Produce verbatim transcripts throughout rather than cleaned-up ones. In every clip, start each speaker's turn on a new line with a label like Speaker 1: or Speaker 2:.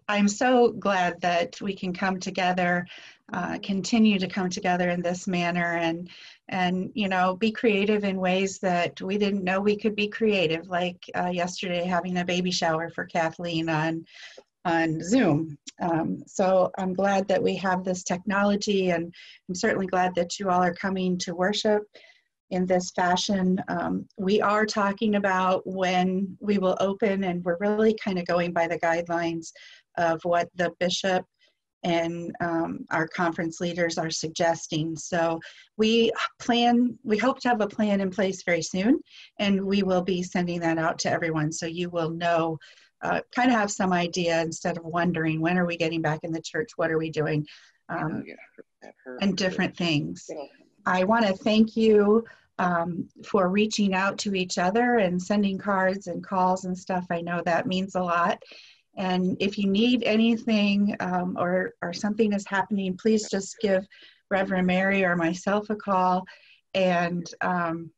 Speaker 1: I'm so glad that we can come together, uh, continue to come together in this manner, and and you know, be creative in ways that we didn't know we could be creative. Like uh, yesterday, having a baby shower for Kathleen on on Zoom. Um, so I'm glad that we have this technology, and I'm certainly glad that you all are coming to worship in this fashion. Um, we are talking about when we will open, and we're really kind of going by the guidelines of what the bishop and um, our conference leaders are suggesting. So we plan, we hope to have a plan in place very soon, and we will be sending that out to everyone, so you will know, uh, kind of have some idea instead of wondering, when are we getting back in the church, what are we doing, um, and different things. I want to thank you um, for reaching out to each other and sending cards and calls and stuff. I know that means a lot. And if you need anything um, or, or something is happening, please just give Reverend Mary or myself a call. And um,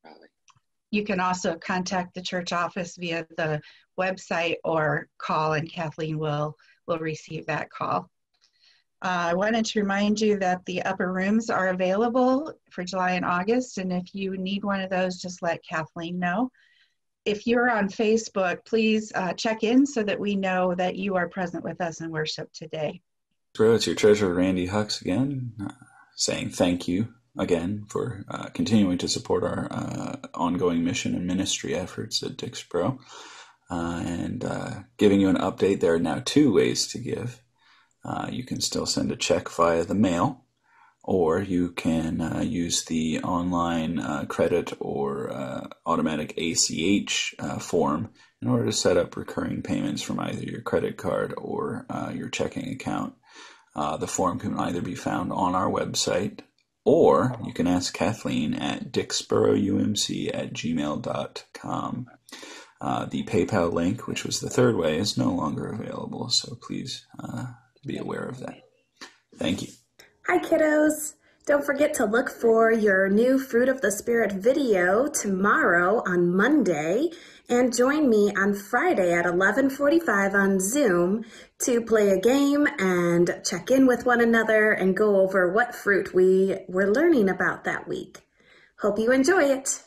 Speaker 1: you can also contact the church office via the website or call, and Kathleen will, will receive that call. Uh, I wanted to remind you that the upper rooms are available for July and August, and if you need one of those, just let Kathleen know. If you're on Facebook, please uh, check in so that we know that you are present with us in worship today.
Speaker 2: It's your treasurer, Randy Hucks, again, uh, saying thank you again for uh, continuing to support our uh, ongoing mission and ministry efforts at Dixboro, uh, and uh, giving you an update. There are now two ways to give. Uh, you can still send a check via the mail, or you can uh, use the online uh, credit or uh, automatic A C H uh, form in order to set up recurring payments from either your credit card or uh, your checking account. Uh, the form can either be found on our website, or you can ask Kathleen at dixboroumc at gmail dot com. Uh, the PayPal link, which was the third way, is no longer available, so please uh, be aware of that. Thank you.
Speaker 3: Hi kiddos! Don't forget to look for your new Fruit of the Spirit video tomorrow on Monday, and join me on Friday at eleven forty-five on Zoom to play a game and check in with one another and go over what fruit we were learning about that week. Hope you enjoy it!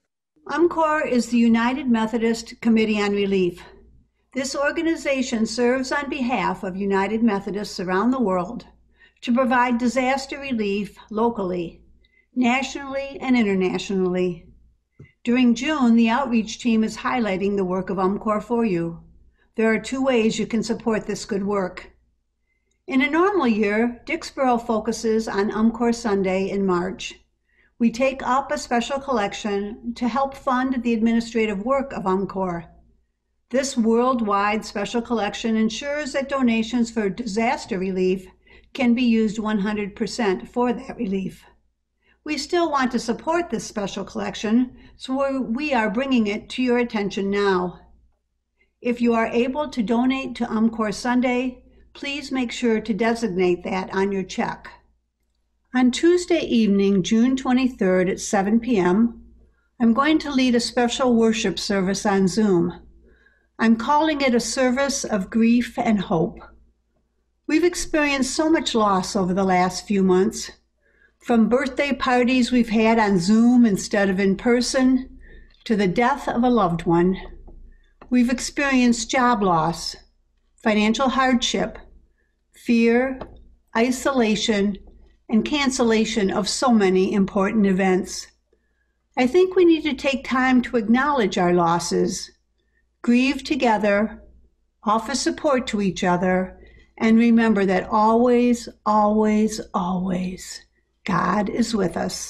Speaker 4: UMCOR is the United Methodist Committee on Relief. This organization serves on behalf of United Methodists around the world to provide disaster relief locally, nationally, and internationally. During June, the outreach team is highlighting the work of UMCOR for you. There are two ways you can support this good work. In a normal year, Dixboro focuses on UMCOR Sunday in March. We take up a special collection to help fund the administrative work of UMCOR. This worldwide special collection ensures that donations for disaster relief can be used one hundred percent for that relief. We still want to support this special collection, so we are bringing it to your attention now. If you are able to donate to UMCOR Sunday, please make sure to designate that on your check. On Tuesday evening, June twenty-third at seven p m, I'm going to lead a special worship service on Zoom. I'm calling it a service of grief and hope. We've experienced so much loss over the last few months, from birthday parties we've had on Zoom instead of in person, to the death of a loved one. We've experienced job loss, financial hardship, fear, isolation, and cancellation of so many important events. I think we need to take time to acknowledge our losses, grieve together, offer support to each other, and remember that always, always, always, God is with us.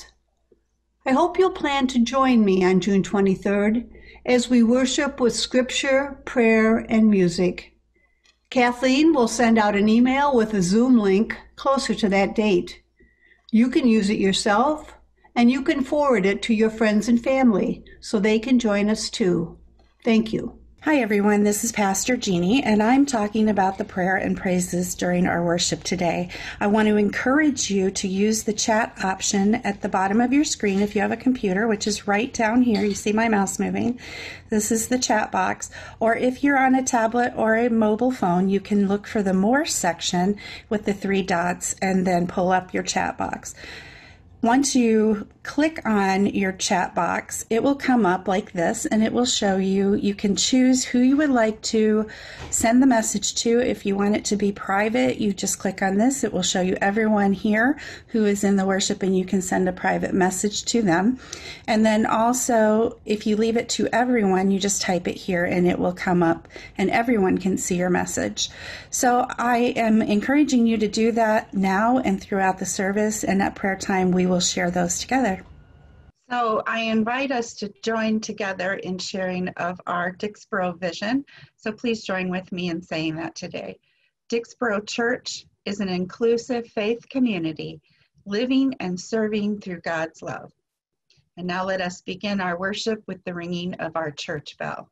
Speaker 4: I hope you'll plan to join me on June twenty-third as we worship with scripture, prayer, and music. Kathleen will send out an email with a Zoom link closer to that date. You can use it yourself, and you can forward it to your friends and family so they can join us too. Thank you.
Speaker 1: Hi everyone, this is Pastor Jeannie, and I'm talking about the prayer and praises during our worship today. I want to encourage you to use the chat option at the bottom of your screen if you have a computer, which is right down here. You see my mouse moving. This is the chat box. Or if you're on a tablet or a mobile phone, you can look for the More section with the three dots and then pull up your chat box. Once you click on your chat box, it will come up like this, and it will show you, you can choose who you would like to send the message to. If you want it to be private, you just click on this. It will show you everyone here who is in the worship, and you can send a private message to them. And then also, if you leave it to everyone, you just type it here, and it will come up, and everyone can see your message. So I am encouraging you to do that now and throughout the service, and at prayer time, we will share those together. So I invite us to join together in sharing of our Dixboro vision. So please join with me in saying that today. Dixboro Church is an inclusive faith community, living and serving through God's love. And now let us begin our worship with the ringing of our church bell.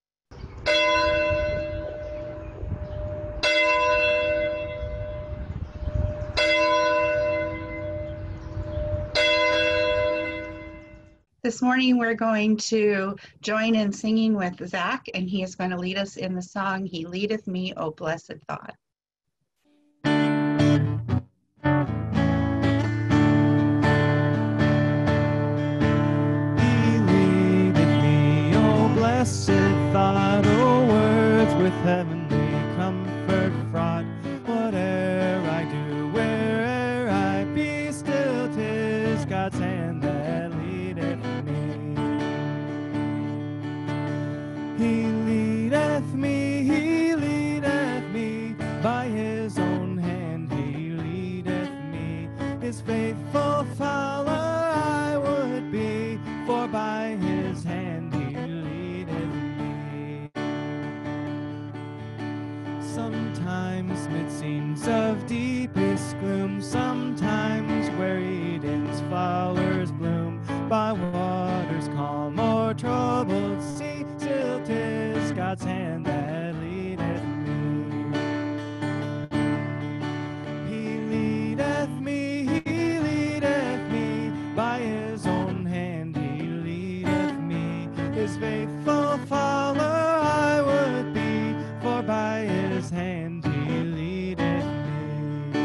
Speaker 1: This morning we're going to join in singing with Zach, and he is going to lead us in the song, He Leadeth Me, O Blessed Thought.
Speaker 5: He leadeth me, O blessed thought, O words with heavenly comfort fraught. Whate'er I do, where'er I be, still 'tis God's hand that leadeth me. He leadeth me, he leadeth me, by his own hand he leadeth me. His faithful follower I would be, for by his hand he leadeth me. Sometimes mid scenes of deepest gloom, sometimes where Eden's flowers bloom, by waters calm or troubled sea, still 'tis God's hand that leadeth me. He leadeth me, he leadeth me, by his own hand he leadeth me. His faithful follower I would be, for by his hand he leadeth me.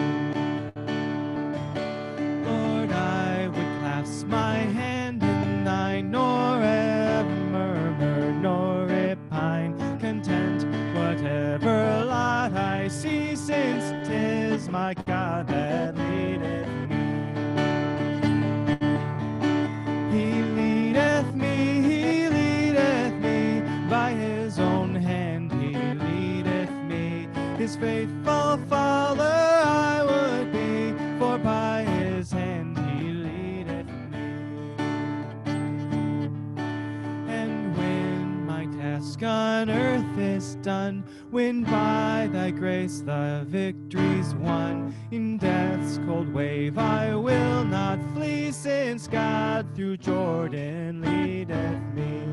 Speaker 5: Lord, I would clasp my hand in thine, nor ever murmur, nor repine, content whatever lot I see, since 'tis my God that leadeth me. He leadeth me, he leadeth me, by his own hand he leadeth me. His faithful follower I would be, for by his hand he leadeth me. And when my task on earth is done, when by thy grace the victory's won, in death's cold wave I will not flee, since God through Jordan leadeth me.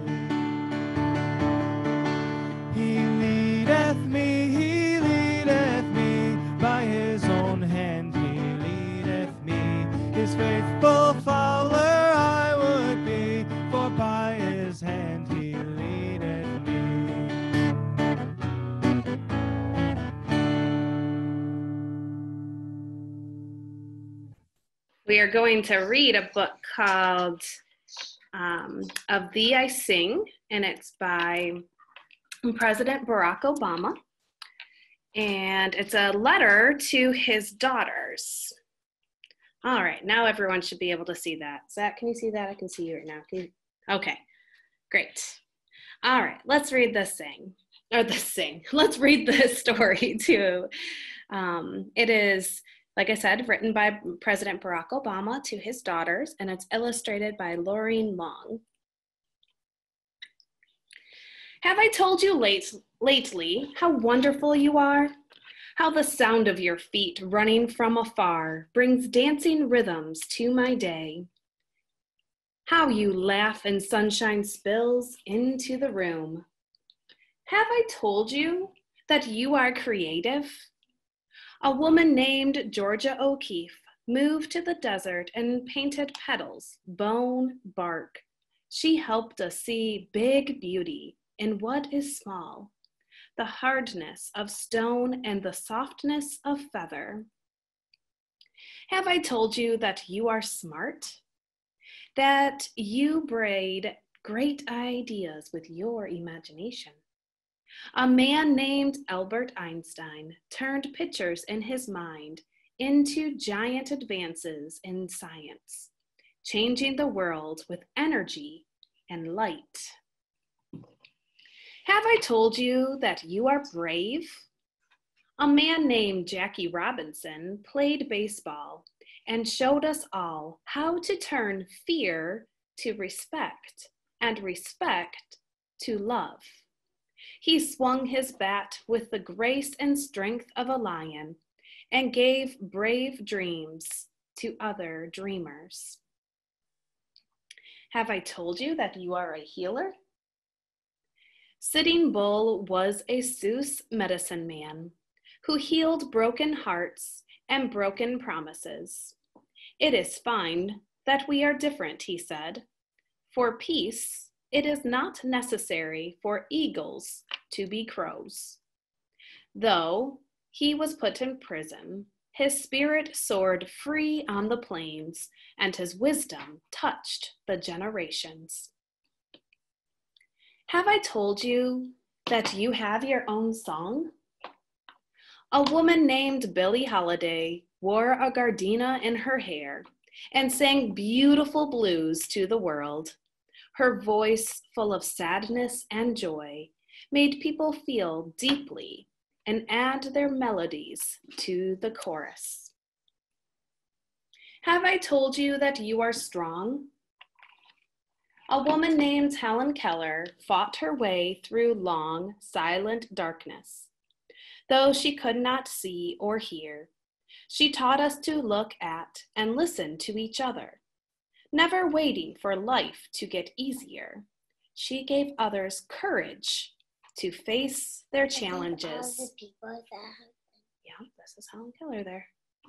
Speaker 5: He leadeth me, he leadeth me, by his own hand he leadeth me. His faithful follower I would be, for by his hand he leadeth me.
Speaker 6: We are going to read a book called um, Of Thee I Sing, and it's by President Barack Obama, and it's a letter to his daughters. All right, now everyone should be able to see that. Zach, can you see that? I can see you right now. Can you? Okay, great. All right, let's read this thing, or this thing. Let's read this story too. Um, it is, like I said, written by President Barack Obama to his daughters, and it's illustrated by Laureen Long. Have I told you late, lately how wonderful you are? How the sound of your feet running from afar brings dancing rhythms to my day. How you laugh and sunshine spills into the room. Have I told you that you are creative? A woman named Georgia O'Keeffe moved to the desert and painted petals, bone, bark. She helped us see big beauty in what is small, the hardness of stone and the softness of feather. Have I told you that you are smart? That you braid great ideas with your imagination? A man named Albert Einstein turned pictures in his mind into giant advances in science, changing the world with energy and light. Have I told you that you are brave? A man named Jackie Robinson played baseball and showed us all how to turn fear to respect and respect to love. He swung his bat with the grace and strength of a lion and gave brave dreams to other dreamers. Have I told you that you are a healer? Sitting Bull was a Sioux medicine man who healed broken hearts and broken promises. It is fine that we are different, he said. For peace, it is not necessary for eagles to be crows. Though he was put in prison, his spirit soared free on the plains, and his wisdom touched the generations. Have I told you that you have your own song? A woman named Billie Holiday wore a gardenia in her hair and sang beautiful blues to the world. Her voice, full of sadness and joy, made people feel deeply and add their melodies to the chorus. Have I told you that you are strong? A woman named Helen Keller fought her way through long, silent darkness. Though she could not see or hear, she taught us to look at and listen to each other, never waiting for life to get easier. She gave others courage to face their challenges.
Speaker 7: The people that...
Speaker 6: Yeah, this is Helen Keller there.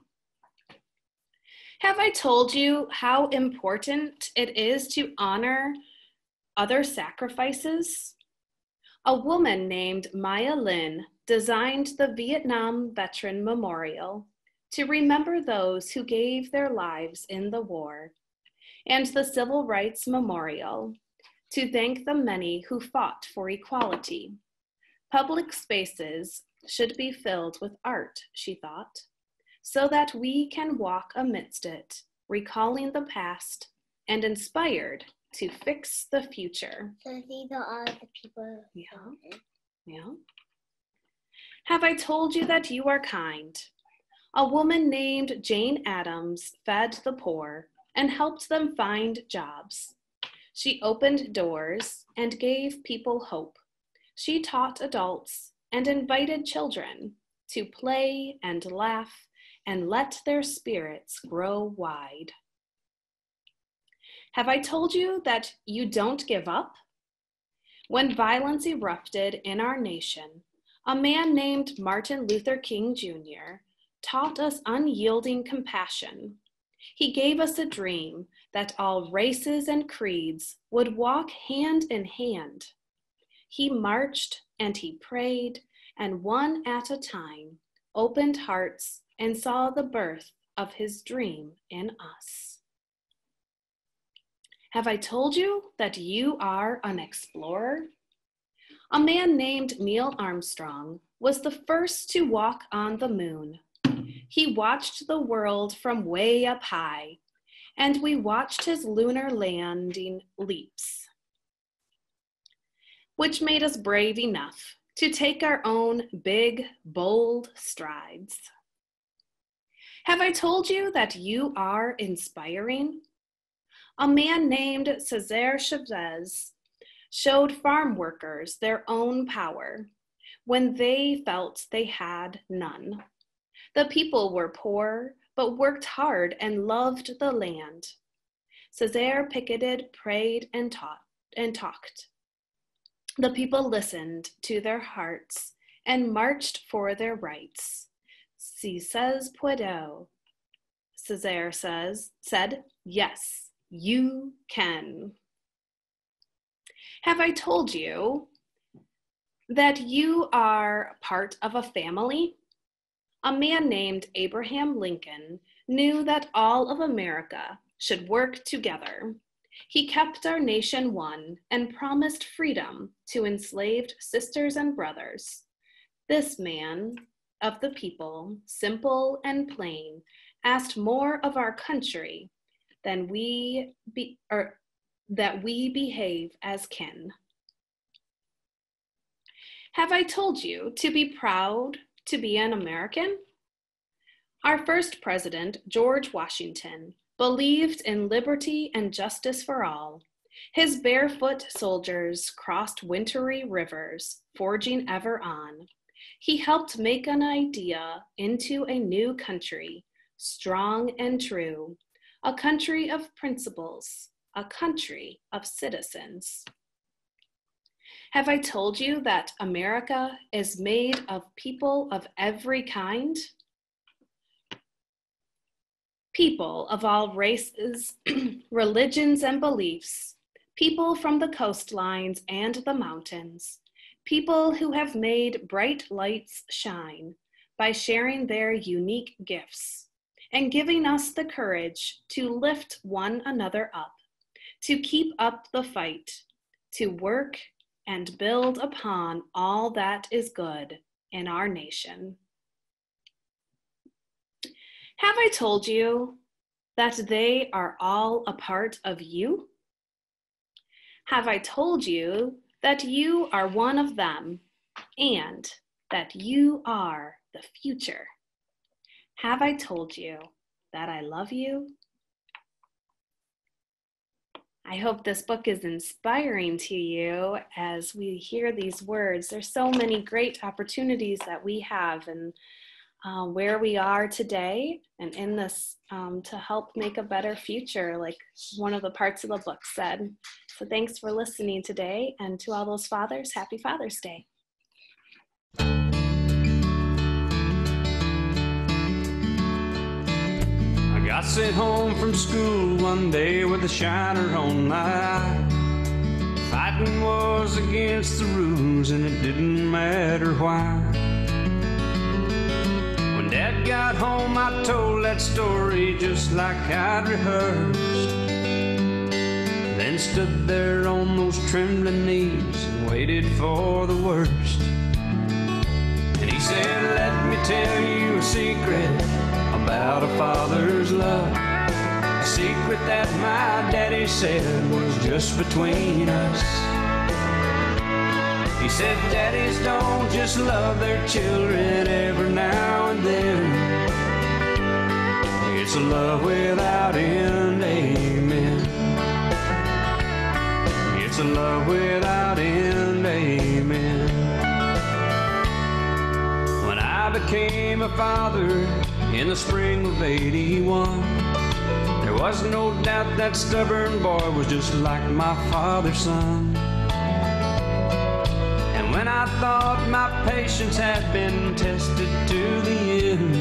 Speaker 6: Have I told you how important it is to honor other sacrifices? A woman named Maya Lin designed the Vietnam Veteran Memorial to remember those who gave their lives in the war, and the Civil Rights Memorial to thank the many who fought for equality. Public spaces should be filled with art, she thought, so that we can walk amidst it, recalling the past and inspired to fix the future.
Speaker 7: So these are all the people.
Speaker 6: Yeah. Yeah. Have I told you that you are kind? A woman named Jane Addams fed the poor and helped them find jobs. She opened doors and gave people hope. She taught adults and invited children to play and laugh and let their spirits grow wide. Have I told you that you don't give up? When violence erupted in our nation, a man named Martin Luther King Junior taught us unyielding compassion. He gave us a dream that all races and creeds would walk hand in hand. He marched and he prayed, and one at a time opened hearts and saw the birth of his dream in us. Have I told you that you are an explorer? A man named Neil Armstrong was the first to walk on the moon. He watched the world from way up high, and we watched his lunar landing leaps, which made us brave enough to take our own big, bold strides. Have I told you that you are inspiring? A man named Cesar Chavez showed farm workers their own power when they felt they had none. The people were poor, but worked hard and loved the land. Cesar picketed, prayed, and taught and talked. The people listened to their hearts and marched for their rights. Si says puedo. Cesare says, said, yes, you can. Have I told you that you are part of a family? A man named Abraham Lincoln knew that all of America should work together. He kept our nation one and promised freedom to enslaved sisters and brothers. This man of the people, simple and plain, asked more of our country than we be, or that we behave as kin. Have I told you to be proud to be an American? Our first president, George Washington, believed in liberty and justice for all. His barefoot soldiers crossed wintry rivers, forging ever on. He helped make an idea into a new country, strong and true, a country of principles, a country of citizens. Have I told you that America is made of people of every kind? People of all races, religions, and beliefs, people from the coastlines and the mountains, people who have made bright lights shine by sharing their unique gifts and giving us the courage to lift one another up, to keep up the fight, to work and build upon all that is good in our nation. Have I told you that they are all a part of you? Have I told you that you are one of them and that you are the future? Have I told you that I love you? I hope this book is inspiring to you as we hear these words. There's so many great opportunities that we have and uh, where we are today and in this um, to help make a better future, like one of the parts of the book said. So thanks for listening today, and to all those fathers, happy Father's Day.
Speaker 8: I got sent home from school one day with a shiner on my eye. Fighting was against the rules and it didn't matter why. When Dad got home I told that story just like I'd rehearsed. Then stood there on those trembling knees and waited for the worst. And he said, let me tell you a secret about a father's love, a secret that my daddy said was just between us. He said, daddies don't just love their children every now and then. It's a love without end, amen. It's a love without end, amen. When I became a father in the spring of eighty-one, there was no doubt that stubborn boy was just like my father's son. And when I thought my patience had been tested to the end,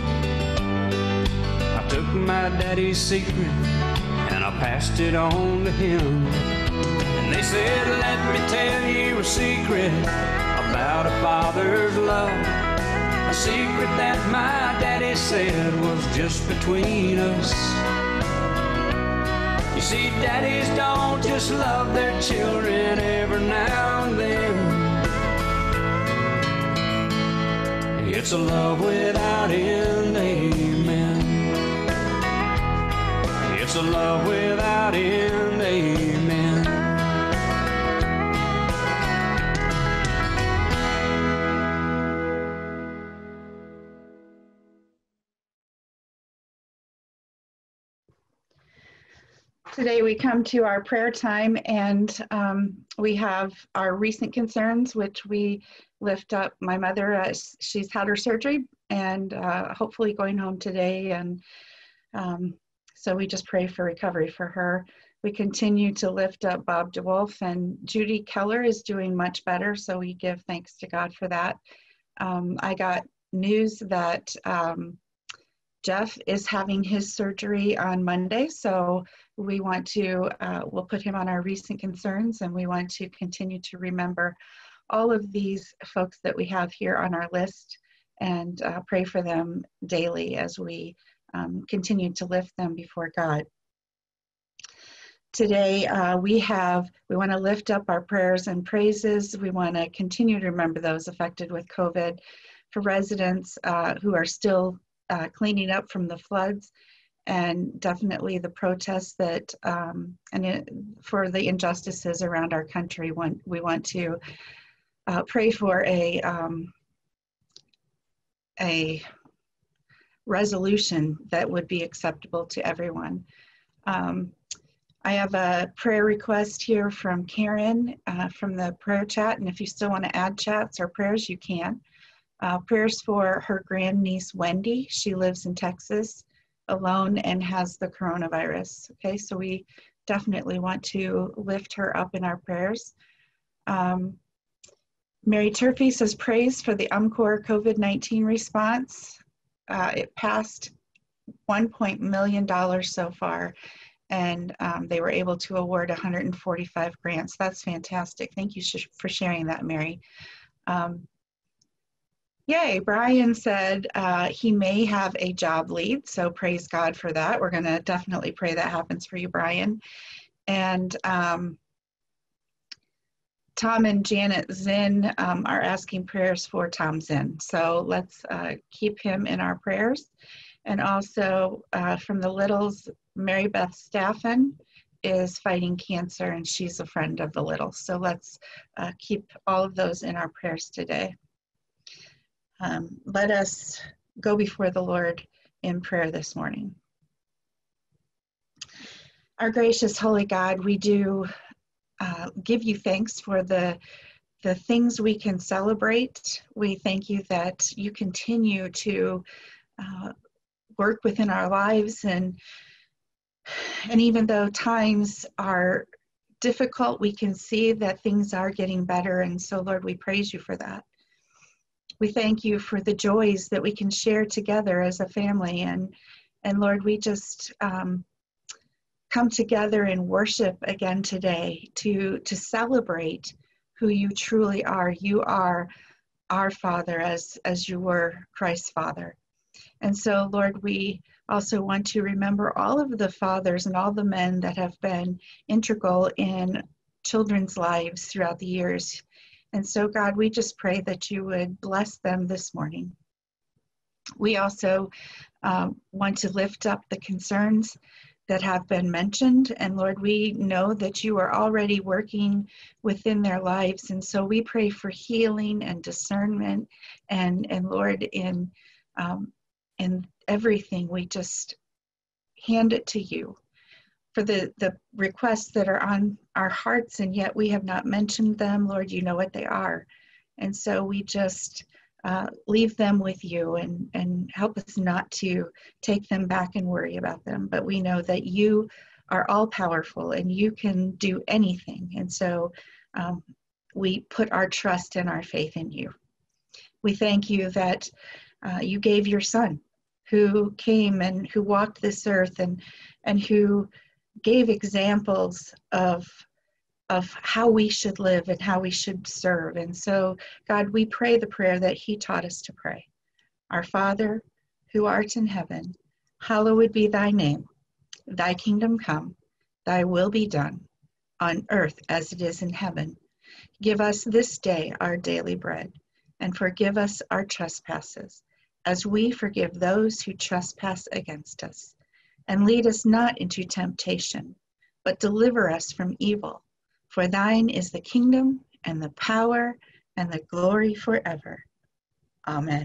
Speaker 8: I took my daddy's secret and I passed it on to him. And they said, let me tell you a secret about a father's love, a secret that my daddy said was just between us. You see, daddies don't just love their children every now and then. It's a love without end, amen. It's a love without end, amen.
Speaker 1: Today we come to our prayer time, and um, we have our recent concerns, which we lift up. My mother, uh, she's had her surgery and uh, hopefully going home today, and um, so we just pray for recovery for her. We continue to lift up Bob DeWolf, and Judy Keller is doing much better, so we give thanks to God for that. Um, I got news that um, Jeff is having his surgery on Monday, so we want to, uh, we'll put him on our recent concerns, and we want to continue to remember all of these folks that we have here on our list and uh, pray for them daily as we um, continue to lift them before God. Today, uh, we have, we want to lift up our prayers and praises. We want to continue to remember those affected with COVID, for residents uh, who are still uh, cleaning up from the floods, and definitely the protests that, um, and it, for the injustices around our country. Want, we want to uh, pray for a, um, a resolution that would be acceptable to everyone. Um, I have a prayer request here from Karen uh, from the prayer chat, and if you still want to add chats or prayers, you can. Uh, prayers for her grandniece, Wendy. She lives in Texas alone and has the coronavirus. Okay, so we definitely want to lift her up in our prayers. Um, Mary Turfey says, praise for the UMCOR COVID nineteen response. Uh, it passed one point million dollars so far, and um, they were able to award one hundred forty-five grants. That's fantastic. Thank you sh for sharing that, Mary. Um, yay, Brian said uh, he may have a job lead, so praise God for that. We're going to definitely pray that happens for you, Brian. And um, Tom and Janet Zinn um, are asking prayers for Tom Zinn, so let's uh, keep him in our prayers. And also uh, from the Littles, Mary Beth Staffen is fighting cancer, and she's a friend of the Littles. So let's uh, keep all of those in our prayers today. Um, let us go before the Lord in prayer this morning. Our gracious, holy God, we do uh, give you thanks for the, the things we can celebrate. We thank you that you continue to uh, work within our lives, and and even though times are difficult, we can see that things are getting better, and so Lord, we praise you for that. We thank you for the joys that we can share together as a family, and and Lord, we just um, come together in worship again today to to celebrate who you truly are. You are our Father, as as you were Christ's Father. And so, Lord, we also want to remember all of the fathers and all the men that have been integral in children's lives throughout the years. And so, God, we just pray that you would bless them this morning. We also um, want to lift up the concerns that have been mentioned. And Lord, we know that you are already working within their lives. And so we pray for healing and discernment. And, and Lord, in um, And everything, we just hand it to you for the, the requests that are on our hearts, and yet we have not mentioned them. Lord, you know what they are. And so we just uh, leave them with you, and, and help us not to take them back and worry about them. But we know that you are all powerful and you can do anything. And so um, we put our trust and our faith in you. We thank you that uh, you gave your son, who came and who walked this earth, and and who gave examples of of how we should live and how we should serve. And so, God, we pray the prayer that he taught us to pray. Our Father, who art in heaven, hallowed be thy name. Thy kingdom come, thy will be done, on earth as it is in heaven. Give us this day our daily bread, and forgive us our trespasses, as we forgive those who trespass against us. And lead us not into temptation, but deliver us from evil. For thine is the kingdom, and the power, and the glory forever. Amen.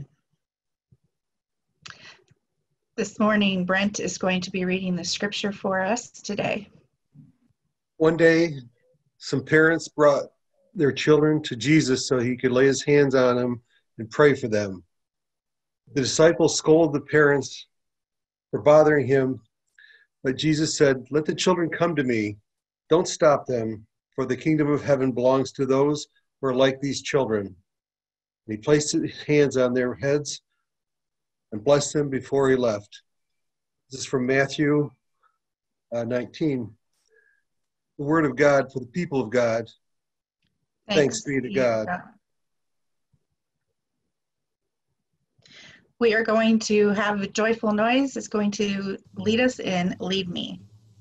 Speaker 1: This morning, Brent is going to be reading the scripture for us today.
Speaker 9: One day, some parents brought their children to Jesus so he could lay his hands on them and pray for them. The disciples scolded the parents for bothering him, but Jesus said, "Let the children come to me, Don't stop them, for the kingdom of heaven belongs to those who are like these children. And he placed his hands on their heads and blessed them before he left. This is from Matthew uh, nineteen. The word of God for the people of God. Thanks, Thanks be to God. God.
Speaker 1: We are going to have a joyful noise. It's going to lead us in Lead Me.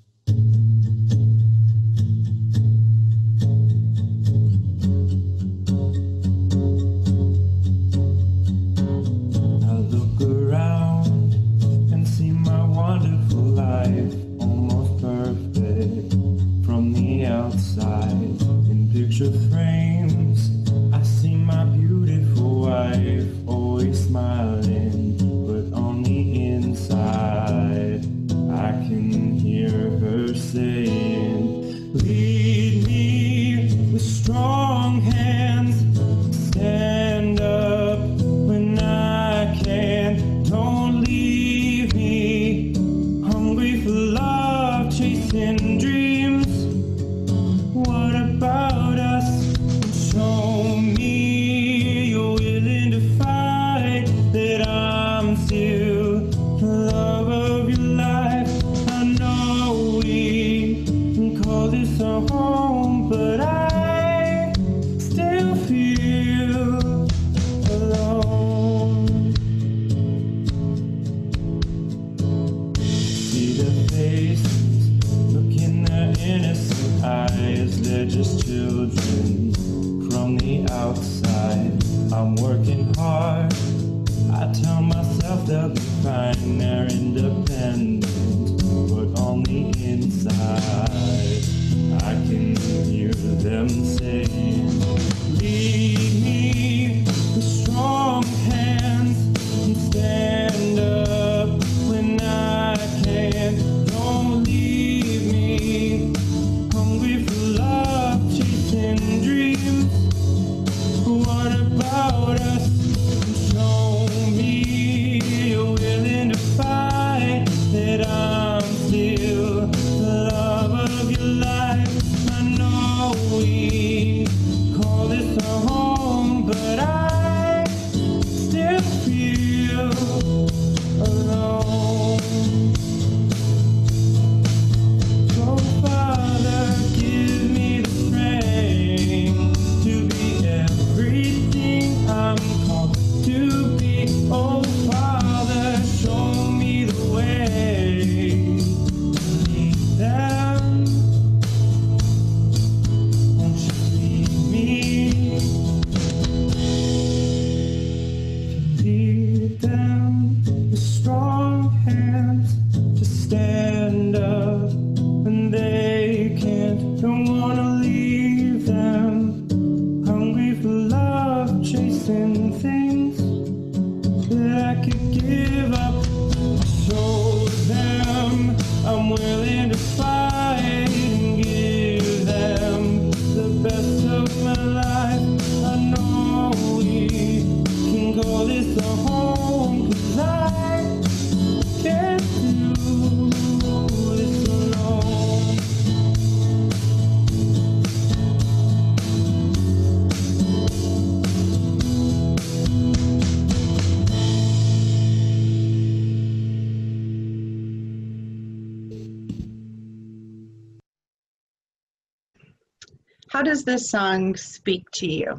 Speaker 5: I look around and see my wonderful life, almost perfect from the outside. In picture frames, I see my beautiful wife, always smiling, but on the inside, I can hear her saying, lead me with strong hands, stand up when I can, don't leave me, hungry for love, chasing dreams. What about us? Show me you're willing to fight, that I'm still the love of your life. I know we can call this a home, but I still feel alone. See the faces, look in their innocent eyes, they're just children from the outside. I'm working hard, I tell myself they'll be fine, they're independent, but on the inside, I can hear them saying, lead me with strong hands and stand up when I can, don't leave me, hungry for love, chasing dreams. What about us? Show me you're willing to fight, that I'm still the love of your life. I know we call this a home, but I still feel alone. So Father, give me the strength to be everything I'm called to be. Oh Father, show me the way to lead them. Won't you lead me to lead them with strong hands to stand up when they can't, don't wanna leave them, hungry for love, chasing things that I could give up. Show them I'm willing to fight and give them the best of my life. I know we can call this a home, 'cause I can't do this alone.
Speaker 1: How does this song speak to you?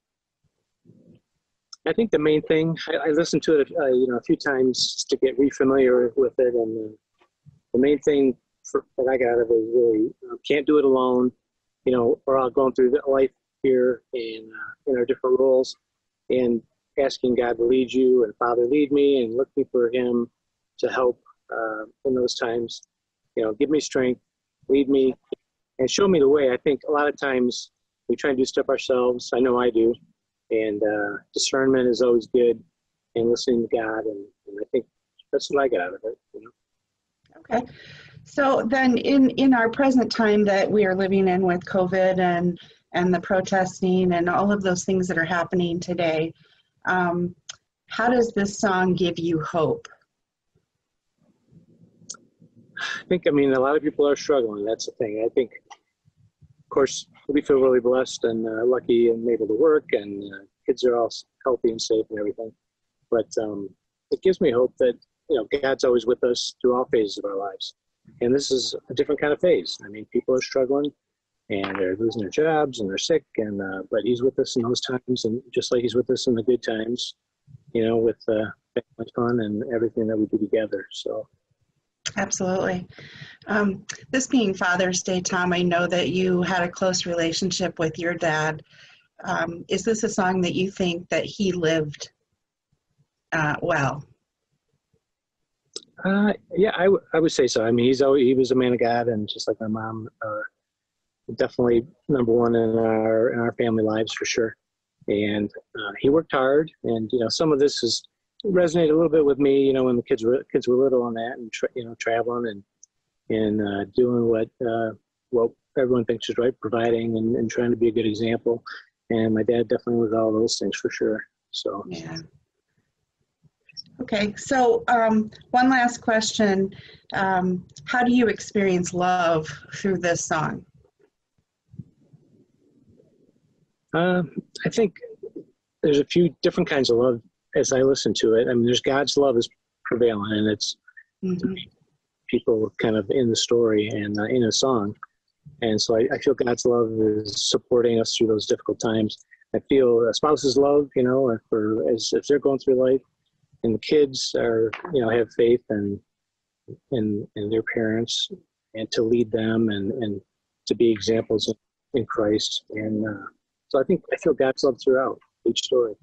Speaker 10: I think the main thing, I, I listened to it, uh, you know, a few times just to get re-familiar with it, and uh, the main thing for, that I got out of it is really uh, can't do it alone. You know, we're all going through life here and uh, in our different roles, and asking God to lead you, and Father, lead me, and looking for Him to help uh, in those times. You know, give me strength, lead me, and show me the way. I think a lot of times we try and do stuff ourselves. I know I do. And uh, discernment is always good, and listening to God. And, and I think that's what I got out of it. You know?
Speaker 1: Okay. So then in, in our present time that we are living in with COVID and, and the protesting and all of those things that are happening today, um, how does this song give you hope?
Speaker 10: I think, I mean, a lot of people are struggling. That's the thing. I think course, we feel really blessed and uh, lucky and able to work, and uh, kids are all healthy and safe and everything. But um, it gives me hope that, you know, God's always with us through all phases of our lives. And this is a different kind of phase. I mean, people are struggling and they're losing their jobs and they're sick, and uh, but He's with us in those times, and just like He's with us in the good times, you know, with uh, family fun and everything that we do together. So.
Speaker 1: Absolutely. Um, this being Father's Day, Tom, I know that you had a close relationship with your dad. Um, is this a song that you think that he lived uh, well?
Speaker 10: Uh, yeah, I, w- I would say so. I mean, he's always, he was a man of God, and just like my mom, uh, definitely number one in our in our family lives for sure. And uh, he worked hard, and you know, some of this has resonated a little bit with me. You know, when the kids were kids were little on that, and tra- you know, traveling and and uh, doing what uh, what everyone thinks is right, providing and, and trying to be a good example. And my dad definitely was all those things for sure. So
Speaker 1: yeah. Okay, so um, one last question. Um, how do you experience love through this song?
Speaker 10: Uh, I think there's a few different kinds of love as I listen to it. I mean, there's God's love is prevalent, and it's
Speaker 1: Mm-hmm.
Speaker 10: people kind of in the story and uh, in a song. And so I, I feel God's love is supporting us through those difficult times. I feel a spouse's love, you know, for as if they're going through life, and the kids are, you know, have faith and in in their parents, and to lead them and, and to be examples in, in Christ. And uh, so I think I feel God's love throughout each story.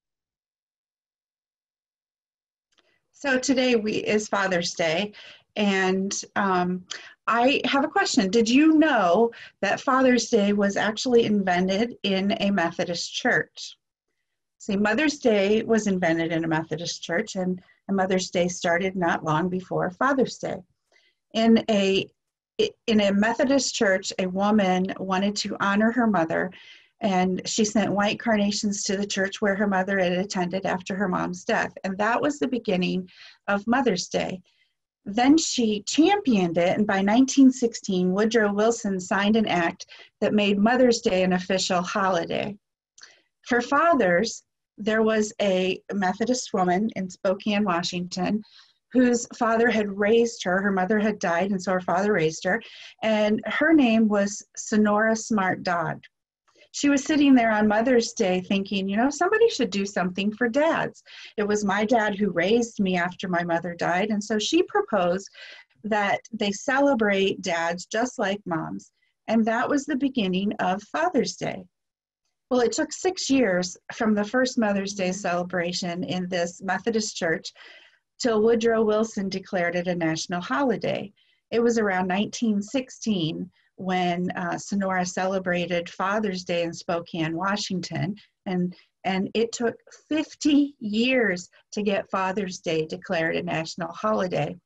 Speaker 1: So today we is Father's Day, and um, I have a question. Did you know that Father's Day was actually invented in a Methodist church? See, Mother's Day was invented in a Methodist church, and a Mother's Day started not long before Father's Day. In a in a Methodist church, a woman wanted to honor her mother, and she sent white carnations to the church where her mother had attended after her mom's death. And that was the beginning of Mother's Day. Then she championed it, and by nineteen sixteen, Woodrow Wilson signed an act that made Mother's Day an official holiday. For fathers, there was a Methodist woman in Spokane, Washington, whose father had raised her. Her mother had died, and so her father raised her, and her name was Sonora Smart Dodd. She was sitting there on Mother's Day thinking, you know, somebody should do something for dads. It was my dad who raised me after my mother died, and so she proposed that they celebrate dads just like moms, and that was the beginning of Father's Day. Well, it took six years from the first Mother's Day celebration in this Methodist church till Woodrow Wilson declared it a national holiday. It was around nineteen sixteen when uh, Sonora celebrated Father's Day in Spokane, Washington, and, and it took fifty years to get Father's Day declared a national holiday.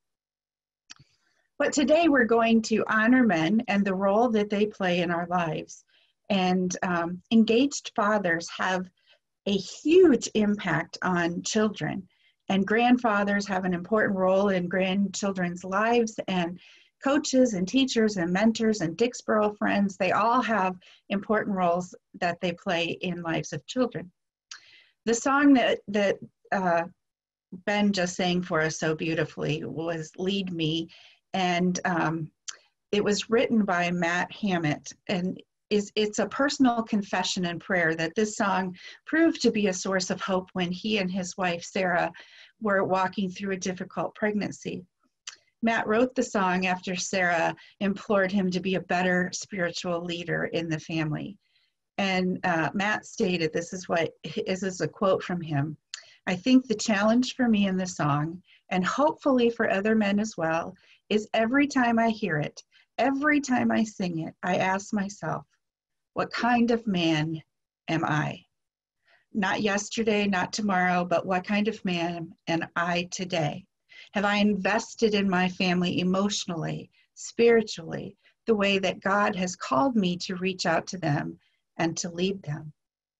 Speaker 1: But today we're going to honor men and the role that they play in our lives. And um, engaged fathers have a huge impact on children, and grandfathers have an important role in grandchildren's lives, and coaches and teachers and mentors and Dixboro friends, they all have important roles that they play in lives of children. The song that, that uh, Ben just sang for us so beautifully was Lead Me, and um, it was written by Matt Hammett, and is it's a personal confession and prayer that this song proved to be a source of hope when he and his wife Sarah were walking through a difficult pregnancy. Matt wrote the song after Sarah implored him to be a better spiritual leader in the family. And uh, Matt stated, this is what this is a quote from him: "I think the challenge for me in the song, and hopefully for other men as well, is every time I hear it, every time I sing it, I ask myself, what kind of man am I? Not yesterday, not tomorrow, but what kind of man am I today? Have I invested in my family emotionally, spiritually, the way that God has called me to reach out to them and to lead them?"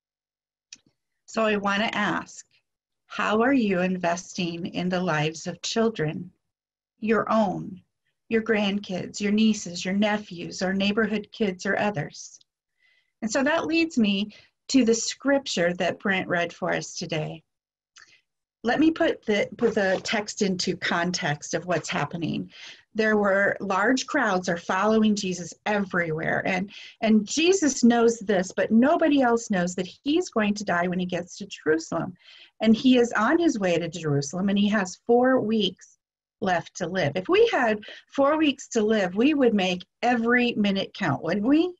Speaker 1: So I want to ask, how are you investing in the lives of children, your own, your grandkids, your nieces, your nephews, or neighborhood kids or others. And so that leads me to the scripture that Brent read for us today. Let me put the, put the text into context of what's happening. There were large crowds are following Jesus everywhere. And, and Jesus knows this, but nobody else knows that he's going to die when he gets to Jerusalem. And he is on his way to Jerusalem, and he has four weeks left to live. If we had four weeks to live, we would make every minute count, wouldn't we?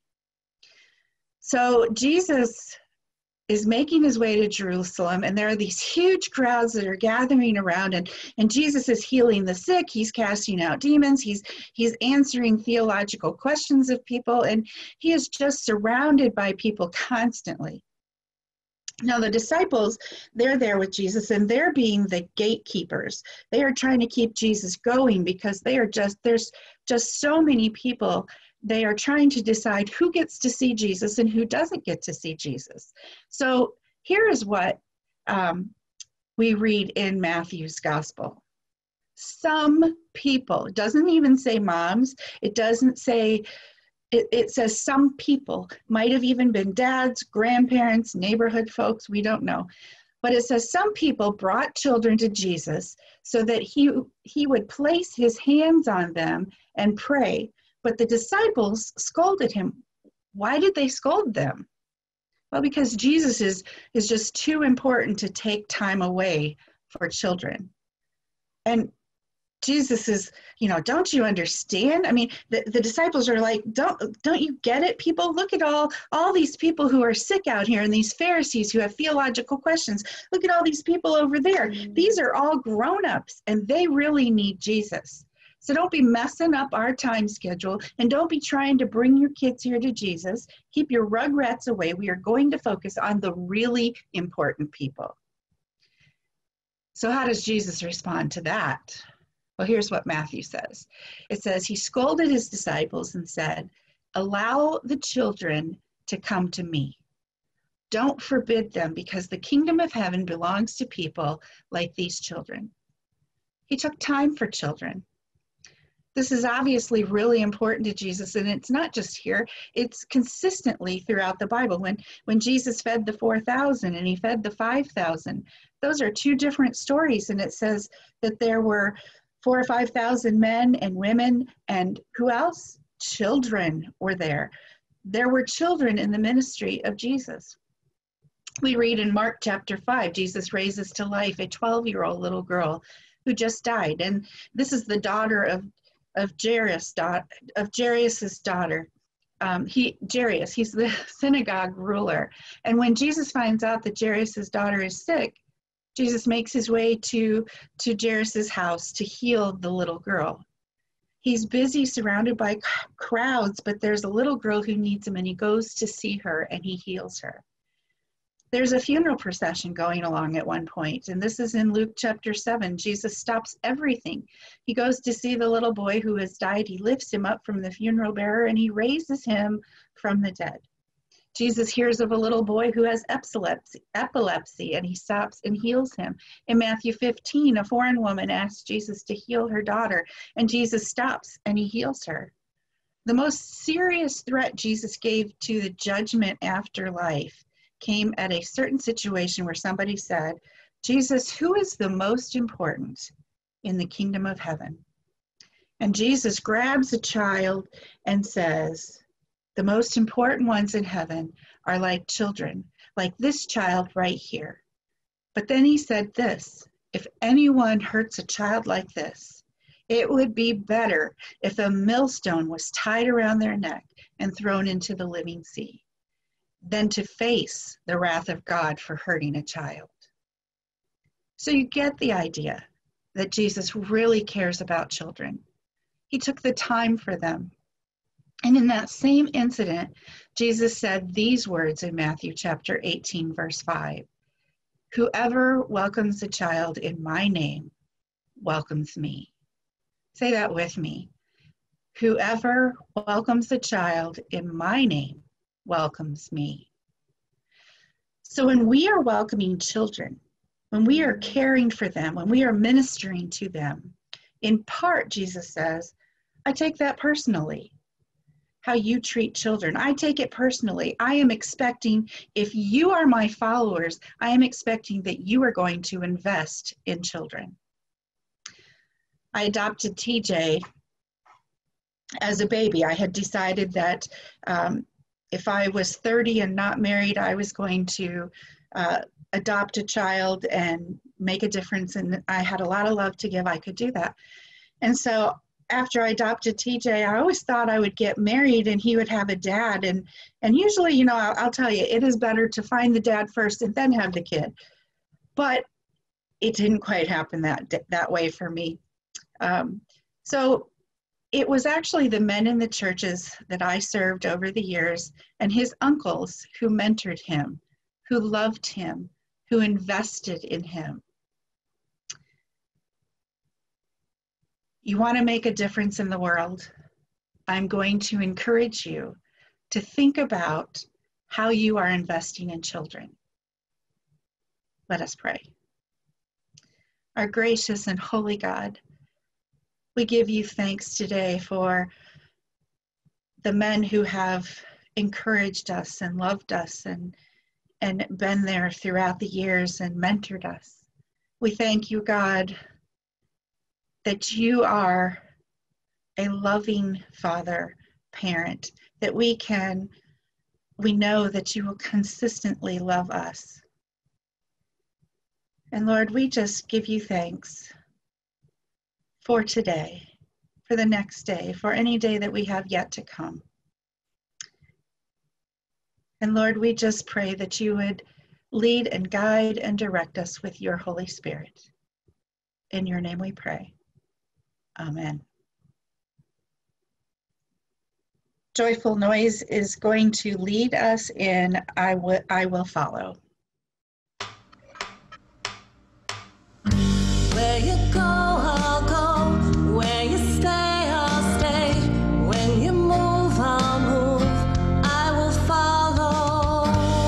Speaker 1: So Jesus is making his way to Jerusalem, and there are these huge crowds that are gathering around, and, and Jesus is healing the sick, he's casting out demons, he's, he's answering theological questions of people, and he is just surrounded by people constantly. Now the disciples, they're there with Jesus, and they're being the gatekeepers. They are trying to keep Jesus going because they are just, there's just so many people. They are trying to decide who gets to see Jesus and who doesn't get to see Jesus. So here is what um, we read in Matthew's gospel. Some people, it doesn't even say moms, it doesn't say, it, it says some people, might have even been dads, grandparents, neighborhood folks, we don't know. But it says some people brought children to Jesus so that he, he would place his hands on them and pray. But the disciples scolded him. Why did they scold them? Well, because Jesus is, is just too important to take time away for children. And Jesus is, you know, don't you understand? I mean, the, the disciples are like, don't, don't you get it, people? Look at all, all these people who are sick out here and these Pharisees who have theological questions. Look at all these people over there. These are all grown-ups, and they really need Jesus. So don't be messing up our time schedule, and don't be trying to bring your kids here to Jesus. Keep your rugrats away. We are going to focus on the really important people. So how does Jesus respond to that? Well, here's what Matthew says. It says, he scolded his disciples and said, allow the children to come to me. Don't forbid them, because the kingdom of heaven belongs to people like these children. He took time for children. This is obviously really important to Jesus, and it's not just here, it's consistently throughout the Bible. When, when Jesus fed the four thousand and he fed the five thousand, those are two different stories, and it says that there were four or five thousand men and women, and who else? Children were there. There were children in the ministry of Jesus. We read in Mark chapter five, Jesus raises to life a twelve-year-old little girl who just died, and this is the daughter of of Jairus, of Jairus's daughter. Um, he, Jairus, he's the synagogue ruler. And when Jesus finds out that Jairus's daughter is sick, Jesus makes his way to, to Jairus's house to heal the little girl. He's busy surrounded by crowds, but there's a little girl who needs him, and he goes to see her and he heals her. There's a funeral procession going along at one point, and this is in Luke chapter seven. Jesus stops everything. He goes to see the little boy who has died. He lifts him up from the funeral bearer, and he raises him from the dead. Jesus hears of a little boy who has epilepsy, epilepsy, and he stops and heals him. In Matthew fifteen, a foreign woman asks Jesus to heal her daughter, and Jesus stops and he heals her. The most serious threat Jesus gave to the judgment after life came at a certain situation where somebody said, Jesus, who is the most important in the kingdom of heaven? And Jesus grabs a child and says, the most important ones in heaven are like children, like this child right here. But then he said this, if anyone hurts a child like this, it would be better if a millstone was tied around their neck and thrown into the living sea than to face the wrath of God for hurting a child. So you get the idea that Jesus really cares about children. He took the time for them. And in that same incident, Jesus said these words in Matthew chapter eighteen, verse five, whoever welcomes a child in my name welcomes me. Say that with me. Whoever welcomes a child in my name welcomes me. So when we are welcoming children, when we are caring for them, when we are ministering to them, in part, Jesus says, I take that personally. How you treat children, I take it personally. I am expecting, if you are my followers, I am expecting that you are going to invest in children. I adopted T J as a baby. I had decided that um, if I was thirty and not married, I was going to uh, adopt a child and make a difference, and I had a lot of love to give. I could do that. And so after I adopted T J, I always thought I would get married and he would have a dad. And, and usually, you know, I'll, I'll tell you, it is better to find the dad first and then have the kid. But it didn't quite happen that, that way for me. Um, so it was actually the men in the churches that I served over the years and his uncles who mentored him, who loved him, who invested in him. You want to make a difference in the world? I'm going to encourage you to think about how you are investing in children. Let us pray. Our gracious and holy God, we give you thanks today for the men who have encouraged us and loved us and, and been there throughout the years and mentored us. We thank you, God, that you are a loving father, parent, that we can, we know that you will consistently love us. And Lord, we just give you thanks for today, for the next day, for any day that we have yet to come. And Lord, we just pray that you would lead and guide and direct us with your Holy Spirit. In your name we pray. Amen. Joyful Noise is going to lead us in I Will, I Will Follow.
Speaker 11: Where you go, I'll go. Where you stay, I'll stay. When you move, I'll move. I will follow.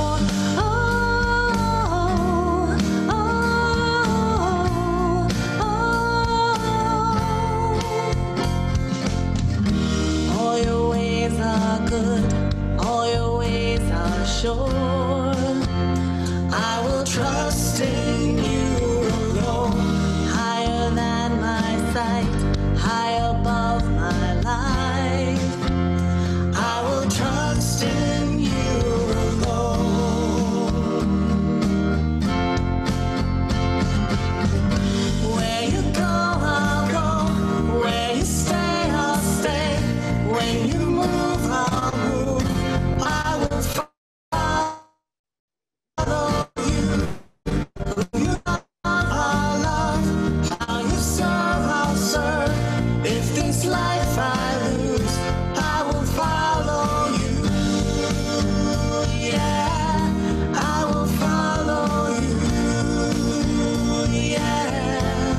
Speaker 11: Oh, oh, oh, oh. All your ways are good. All your ways are sure. I will trust in you. High above my life, I will trust in you alone. Where you go, I'll go. Where you stay, I'll stay. When you move, I'll move. I will follow you. You love, I'll love. How you serve, I'll serve. If this life I lose, I will follow you. Yeah, I will follow you. Yeah.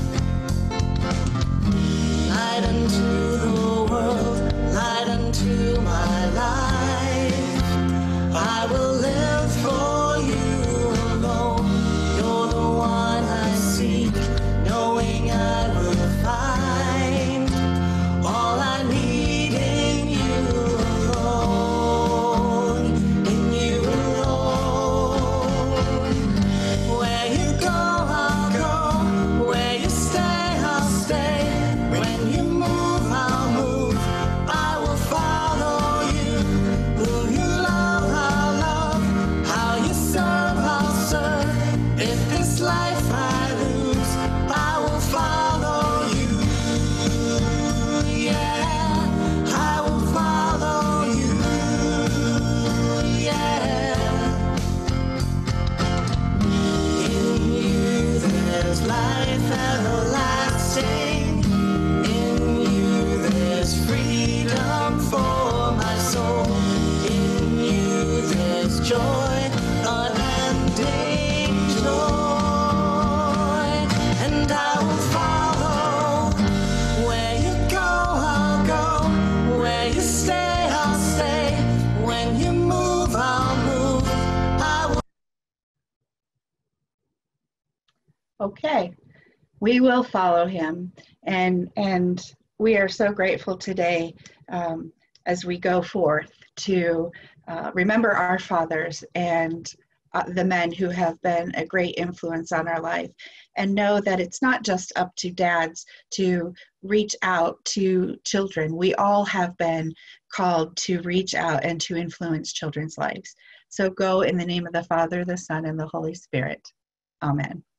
Speaker 11: Light unto the world, light unto my life. I will live for you alone. You're the one I seek, knowing I will find all I need in you alone, in you alone. Where you go, I'll go. Where you stay, I'll stay. When you move, I'll move. I will follow you. Who you love, I'll love. How you serve, I'll serve. If this life I lose, I will follow you. Yeah, I will follow you. Yeah. In you there's life everlasting. In you there's freedom for my soul. In you there's joy, unending joy. And I will follow. Where you go, I'll go. Where you stay, I'll stay. When you move, I'll move. I will.
Speaker 1: Okay, we will follow him. And, and we are so grateful today um, as we go forth to uh, remember our fathers and uh, the men who have been a great influence on our life, and know that it's not just up to dads to reach out to children. We all have been called to reach out and to influence children's lives. So go in the name of the Father, the Son, and the Holy Spirit. Amen.